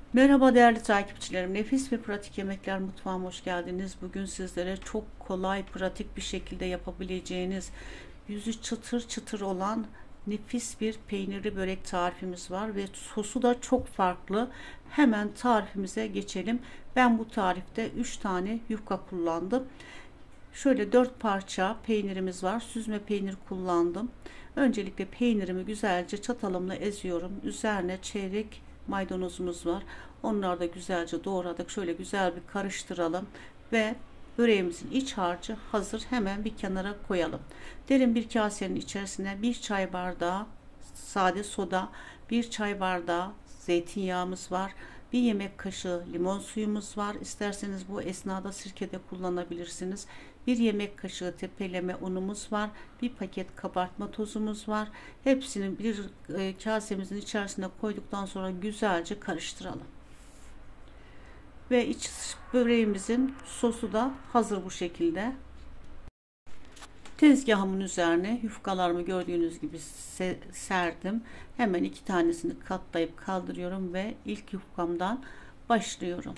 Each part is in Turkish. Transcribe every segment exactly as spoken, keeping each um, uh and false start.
Merhaba değerli takipçilerim. Nefis ve pratik yemekler mutfağıma hoş geldiniz. Bugün sizlere çok kolay, pratik bir şekilde yapabileceğiniz, yüzü çıtır çıtır olan nefis bir peynirli börek tarifimiz var ve sosu da çok farklı. Hemen tarifimize geçelim. Ben bu tarifte üç tane yufka kullandım. Şöyle dört parça peynirimiz var. Süzme peynir kullandım. Öncelikle peynirimi güzelce çatalımla eziyorum. Üzerine çeyrek maydanozumuz var. Onları da güzelce doğradık. Şöyle güzel bir karıştıralım ve böreğimizin iç harcı hazır. Hemen bir kenara koyalım. Derin bir kasenin içerisine bir çay bardağı sade soda, bir çay bardağı zeytinyağımız var. Bir yemek kaşığı limon suyumuz var. İsterseniz bu esnada sirke de kullanabilirsiniz. Bir yemek kaşığı tepeleme unumuz var. Bir paket kabartma tozumuz var. Hepsini bir e, kasemizin içerisine koyduktan sonra güzelce karıştıralım. Ve iç böreğimizin sosu da hazır bu şekilde. Tezgahımın üzerine yufkalarımı gördüğünüz gibi serdim. Hemen iki tanesini katlayıp kaldırıyorum ve ilk yufkamdan başlıyorum.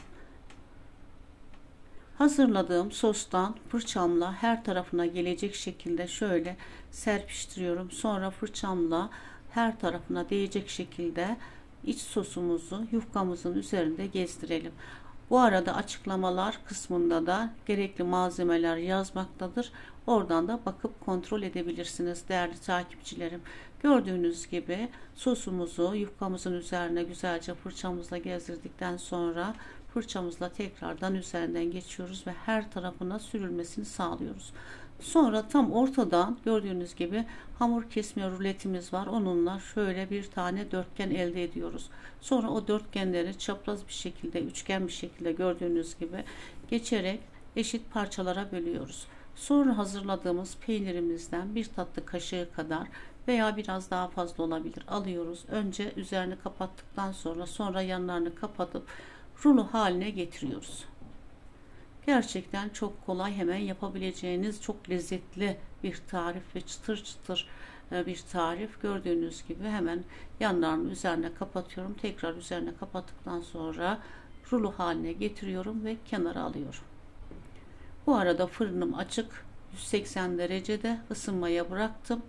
Hazırladığım sostan fırçamla her tarafına gelecek şekilde şöyle serpiştiriyorum. Sonra fırçamla her tarafına değecek şekilde iç sosumuzu yufkamızın üzerinde gezdirelim. Bu arada açıklamalar kısmında da gerekli malzemeler yazmaktadır. Oradan da bakıp kontrol edebilirsiniz değerli takipçilerim. Gördüğünüz gibi sosumuzu yufkamızın üzerine güzelce fırçamızla gezdirdikten sonra fırçamızla tekrardan üzerinden geçiyoruz ve her tarafına sürülmesini sağlıyoruz. Sonra tam ortadan gördüğünüz gibi hamur kesme ruletimiz var. Onunla şöyle bir tane dörtgen elde ediyoruz. Sonra o dörtgenleri çapraz bir şekilde, üçgen bir şekilde gördüğünüz gibi geçerek eşit parçalara bölüyoruz. Sonra hazırladığımız peynirimizden bir tatlı kaşığı kadar veya biraz daha fazla olabilir alıyoruz. Önce üzerini kapattıktan sonra sonra yanlarını kapatıp rulo haline getiriyoruz. Gerçekten çok kolay, hemen yapabileceğiniz çok lezzetli bir tarif ve çıtır çıtır bir tarif. Gördüğünüz gibi hemen yanlarını üzerine kapatıyorum. Tekrar üzerine kapattıktan sonra rulo haline getiriyorum ve kenara alıyorum. Bu arada fırınım açık, yüz seksen derecede ısınmaya bıraktım.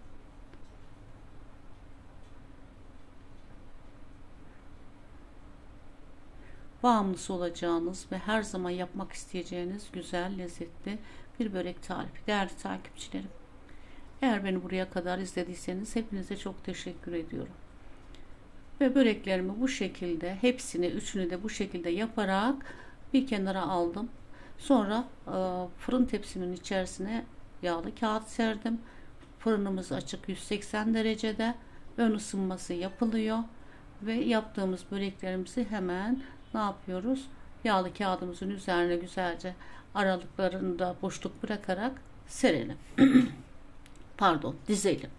Bağımlısı olacağınız ve her zaman yapmak isteyeceğiniz güzel, lezzetli bir börek tarifi. Değerli takipçilerim, eğer beni buraya kadar izlediyseniz hepinize çok teşekkür ediyorum. Ve böreklerimi bu şekilde, hepsini, üçünü de bu şekilde yaparak bir kenara aldım. Sonra e, fırın tepsimin içerisine yağlı kağıt serdim. Fırınımız açık, yüz seksen derecede. Ön ısınması yapılıyor ve yaptığımız böreklerimizi hemen ne yapıyoruz? Yağlı kağıdımızın üzerine güzelce aralıklarında boşluk bırakarak serelim. Pardon, dizelim.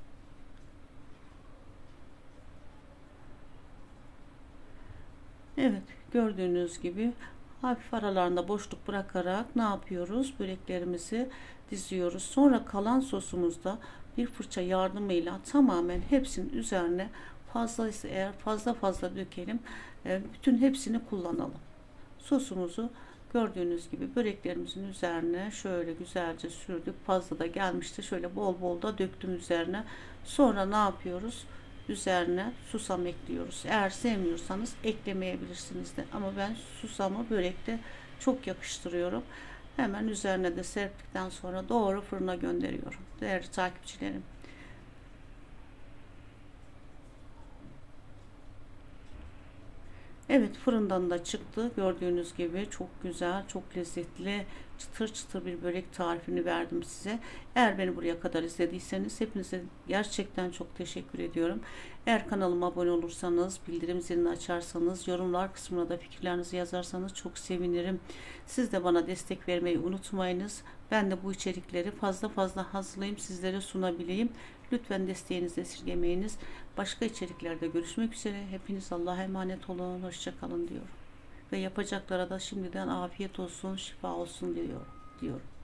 Evet, gördüğünüz gibi hafif aralarında boşluk bırakarak ne yapıyoruz? Böreklerimizi diziyoruz. Sonra kalan sosumuzda bir fırça yardımıyla tamamen hepsinin üzerine, fazlaysa eğer fazla fazla dökelim. Bütün hepsini kullanalım. Sosumuzu gördüğünüz gibi böreklerimizin üzerine şöyle güzelce sürdük. Fazla da gelmişti. Şöyle bol bol da döktüm üzerine. Sonra ne yapıyoruz? Üzerine susam ekliyoruz. Eğer sevmiyorsanız eklemeyebilirsiniz de. Ama ben susamı börekte çok yakıştırıyorum. Hemen üzerine de serptikten sonra doğru fırına gönderiyorum. Değerli takipçilerim, evet, fırından da çıktı. Gördüğünüz gibi çok güzel, çok lezzetli, çıtır çıtır bir börek tarifini verdim size. Eğer beni buraya kadar izlediyseniz hepinize gerçekten çok teşekkür ediyorum. Eğer kanalıma abone olursanız, bildirim zilini açarsanız, yorumlar kısmına da fikirlerinizi yazarsanız çok sevinirim. Siz de bana destek vermeyi unutmayınız. Ben de bu içerikleri fazla fazla hazırlayayım, sizlere sunabileyim. Lütfen desteğinizi esirgemeyiniz. Başka içeriklerde görüşmek üzere. Hepiniz Allah'a emanet olun. Hoşça kalın diyorum. Ve yapacaklara da şimdiden afiyet olsun, şifa olsun diyor, diyorum.